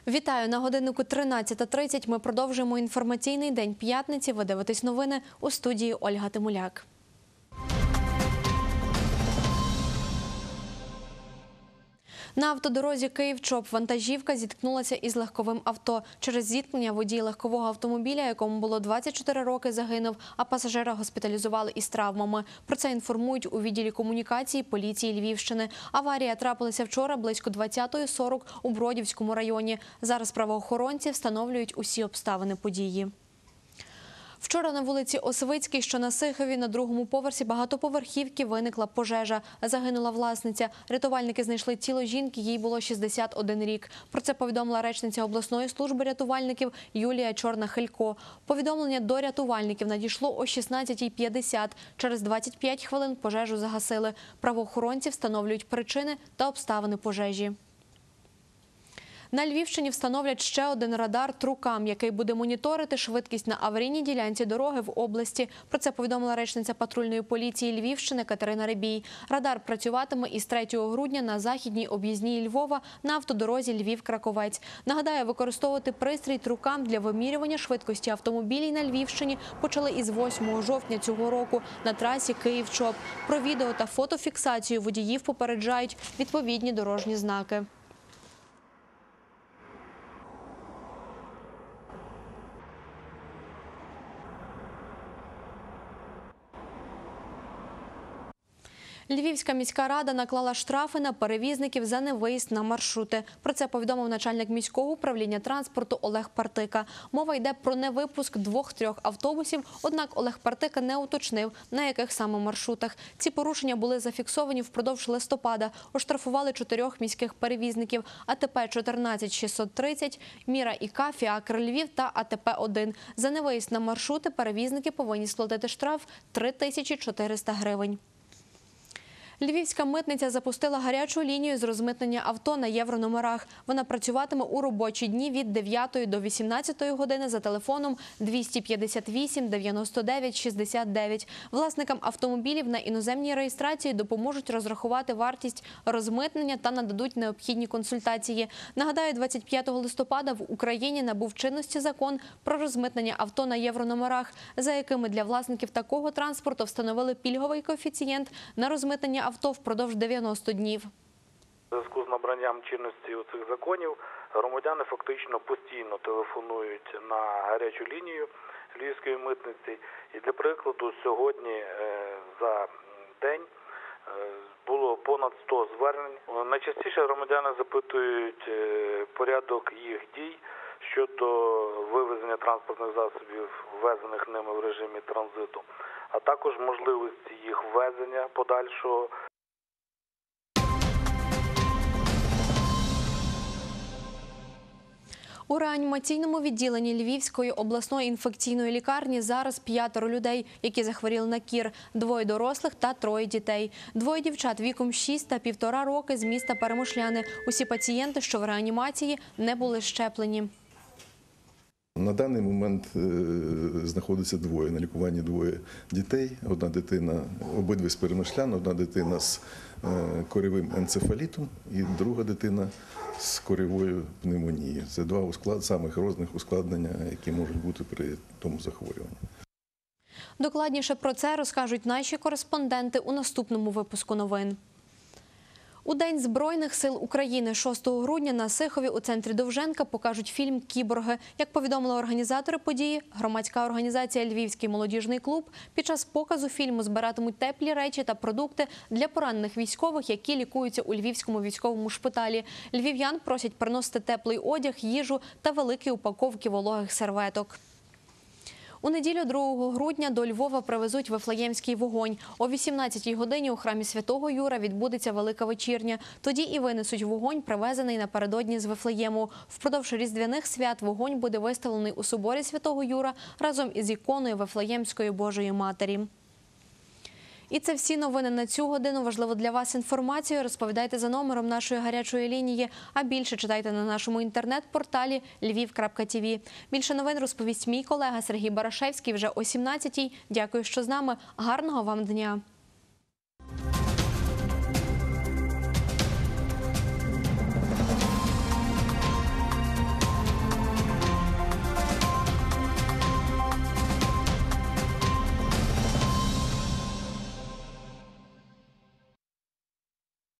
Вітаю! На годиннику 13:30 ми продовжуємо інформаційний день п'ятниці. Ви дивитесь новини, у студії Ольга Тимуляк. На автодорозі Київ-Чоп вантажівка зіткнулася із легковим авто. Через зіткнення водій легкового автомобіля, якому було 24 роки, загинув, а пасажира госпіталізували із травмами. Про це інформують у відділі комунікації поліції Львівщини. Аварія трапилася вчора близько 20:40 у Бродівському районі. Зараз правоохоронці встановлюють усі обставини події. Вчора на вулиці Освицькій, що на Сихові, на другому поверсі багатоповерхівки виникла пожежа. Загинула власниця. Рятувальники знайшли тіло жінки, їй було 61 рік. Про це повідомила речниця обласної служби рятувальників Юлія Чорна-Хилько. Повідомлення до рятувальників надійшло о 16:50. Через 25 хвилин пожежу загасили. Правоохоронці встановлюють причини та обставини пожежі. На Львівщині встановлять ще один радар «Трукам», який буде моніторити швидкість на аварійній ділянці дороги в області. Про це повідомила речниця патрульної поліції Львівщини Катерина Рибій. Радар працюватиме із 3 грудня на західній об'їзній Львова на автодорозі Львів-Краковець. Нагадаю, використовувати пристрій «Трукам» для вимірювання швидкості автомобілів на Львівщині почали із 8 жовтня цього року на трасі Київ-Чоп. Про відео та фотофіксацію водіїв попереджають відповідні дорожні знаки. Львівська міська рада наклала штрафи на перевізників за невиїзд на маршрути. Про це повідомив начальник міського управління транспорту Олег Партика. Мова йде про невипуск 2-3 автобусів, однак Олег Партика не уточнив, на яких саме маршрутах. Ці порушення були зафіксовані впродовж листопада. Оштрафували 4 міських перевізників – АТП 14630, Міра ІК, Фіакр Львів та АТП-1. За невиїзд на маршрути перевізники повинні сплатити штраф 3400 гривень. Львівська митниця запустила гарячу лінію з розмитнення авто на єврономерах. Вона працюватиме у робочі дні від 9 до 18 години за телефоном 258 99 69. Власникам автомобілів на іноземній реєстрації допоможуть розрахувати вартість розмитнення та нададуть необхідні консультації. Нагадаю, 25 листопада в Україні набув чинності закон про розмитнення авто на єврономерах, за якими для власників такого транспорту встановили пільговий коефіцієнт на розмитнення авто впродовж 90 днів. У зв'язку з набранням чинності цих законів громадяни фактично постійно телефонують на гарячу лінію Львівської митниці. І для прикладу, сьогодні за день було понад 100 звернень. Найчастіше громадяни запитують порядок їх дій щодо вивезення транспортних засобів, ввезених ними в режимі транзиту, а також можливості їх ввезення подальшого. У реанімаційному відділенні Львівської обласної інфекційної лікарні зараз 5 людей, які захворіли на кір, 2 дорослих та 3 дітей. 2 дівчат віком 6 та 1,5 роки з міста Перемишляни. Усі пацієнти, що в реанімації, не були щеплені. На даний момент знаходиться на лікуванні 2 дітей. Одна дитина, обидві з Перемишлян, одна дитина з коревим енцефалітом і друга дитина з коревою пневмонією. Це 2 самих різних ускладнення, які можуть бути при тому захворюванні. Докладніше про це розкажуть наші кореспонденти у наступному випуску новин. У День Збройних сил України 6 грудня на Сихові у центрі Довженка покажуть фільм «Кіборги». Як повідомили організатори події, громадська організація «Львівський молодіжний клуб» під час показу фільму збиратимуть теплі речі та продукти для поранених військових, які лікуються у Львівському військовому шпиталі. Львів'ян просять приносити теплий одяг, їжу та великі упаковки вологих серветок. У неділю 2 грудня до Львова привезуть Вифлеємський вогонь. О 18-й годині у храмі Святого Юра відбудеться Велика вечірня. Тоді і винесуть вогонь, привезений напередодні з Вифлеєму. Впродовж різдвяних свят вогонь буде виставлений у соборі Святого Юра разом із іконою Вифлеємської Божої Матері. І це всі новини на цю годину. Важливо для вас інформацію розповідайте за номером нашої гарячої лінії, а більше читайте на нашому інтернет-порталі lviv.tv. Більше новин розповість мій колега Сергій Барашевський вже о 17-й. Дякую, що з нами. Гарного вам дня!